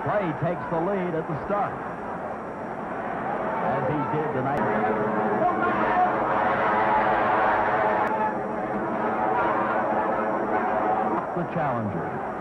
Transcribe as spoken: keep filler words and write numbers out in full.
Clay takes the lead at the start, as he did tonight. The challenger.